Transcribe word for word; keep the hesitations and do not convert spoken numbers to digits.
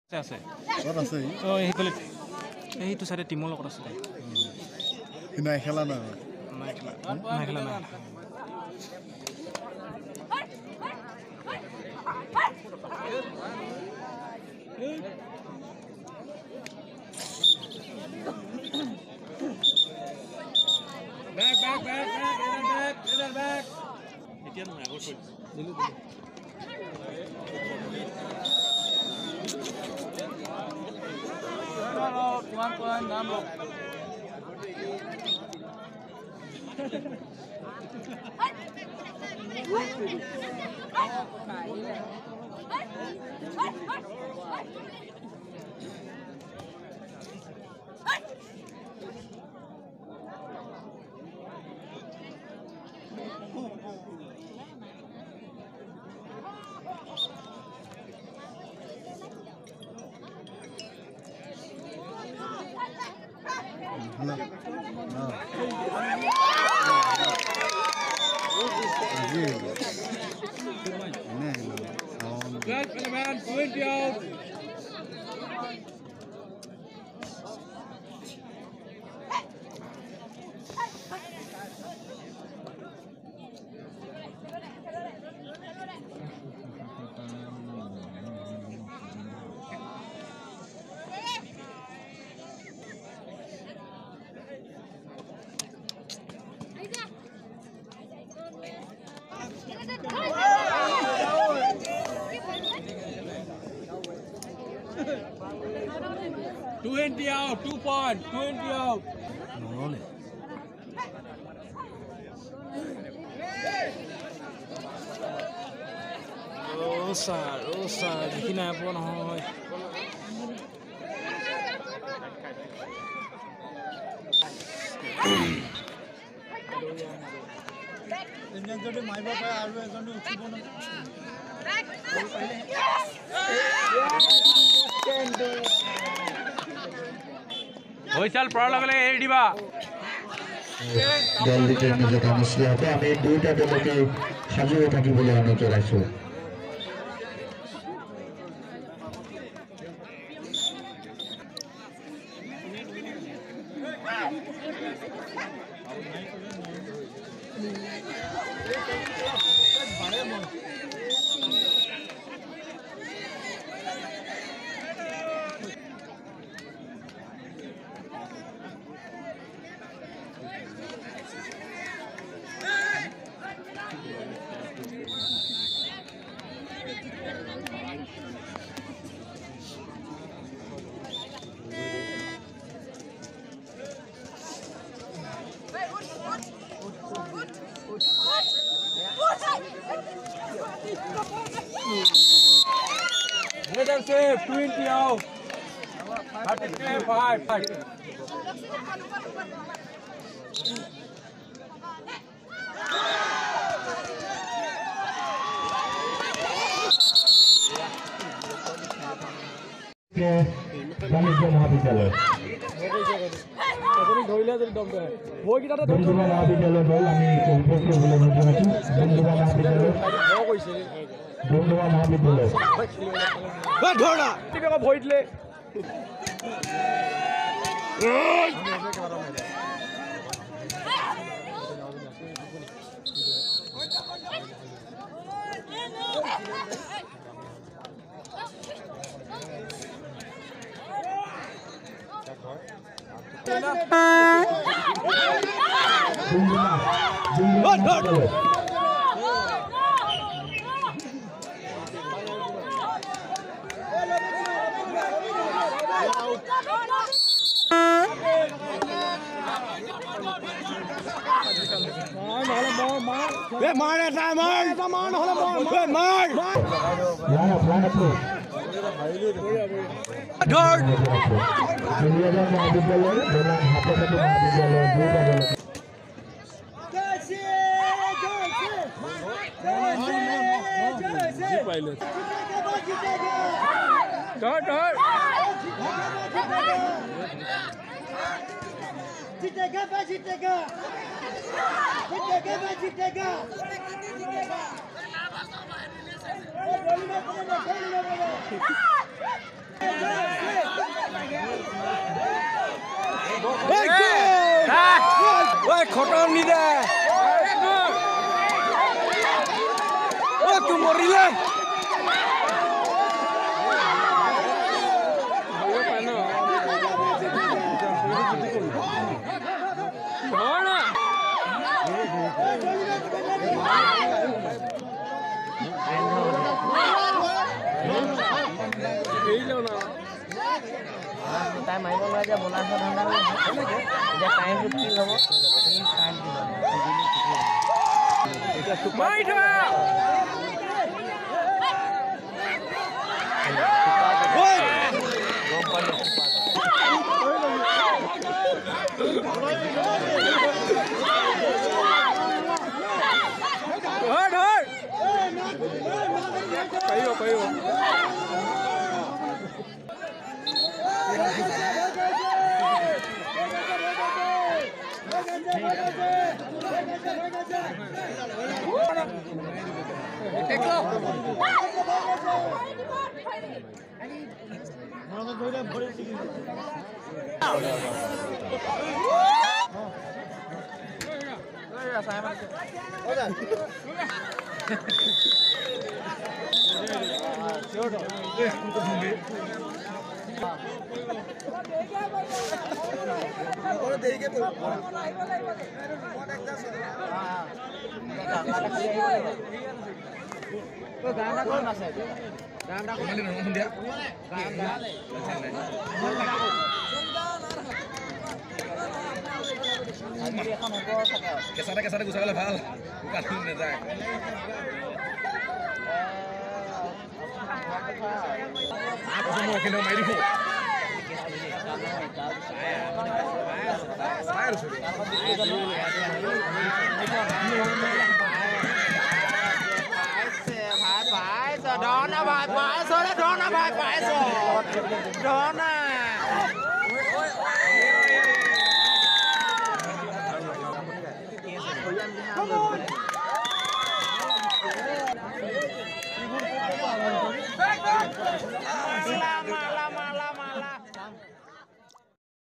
আছে ক'ত আছে অ এইফালে এইটো চাইডে টিমৰ লগত আছে নাই খেলা নাই নাই খেলা নাই খেলা নাই back back back back back back এতিয়া নহয় আগৰ কৈ দিলো One point number. Hello. No. Good for the man, twenty out. Twenty out, two points, twenty out. No, no. Oh sir, oh sir, দেখি না পোৱা নহয় ইঞ্জিন যদি মাৰিব পাৰে আৰু এজনে উঠিব ন হৈছাল পৰা লগলে এৰি দিবা জলদি নিজকে অনুষ্ঠিত হবে আমি দুইটা দলকে সাজু হৈ থাকিবলৈ অনুৰোধ জনাইছোঁ Let us say twenty out. thirty-five. বাণিজ্য মহাবিদ্যালয় ধৰিলে যদি দম দেয় মই কিটাতে বন্ধুবা মহাবিদ্যালয় দল আমি উপস্থিত হ'বলৈ অনুৰোধ জনাইছোঁ বন্ধুবা মহাবিদ্যালয় বন্ধুবা মহাবিদ্যালয় ধৰা তুমি আকৌ ভৰি দিলে মাৰ এটা মাৰ এটা মাৰ নহলে মাৰ মাৰ লাইন আপ লাইন আপ ধৰ বন্ধুবা মহাবিদ্যালয় বনাম হাতকাটি মহাবিদ্যালয় দুইটা দল ধৰ ধৰ जीतेगा भाई जीतेगा जीतेगा भाई जीतेगा Oi, khotong ni dah. Oh, tu morila. তাই মাৰিব নোৱাৰে যে বনাই থোৱা ধান্দা এতিয়া কাৰেণ্টটো কি হ'ব এই কাৰেণ্ট মাৰি থোৱা পাৰিব পাৰিব কেঁচাতে কেঁচাতে গুচাই গ'লে ভাল কাটি নাযায় মাৰি দিব Dona vai paisa, olha Dona vai paisa. Dona. Lama lama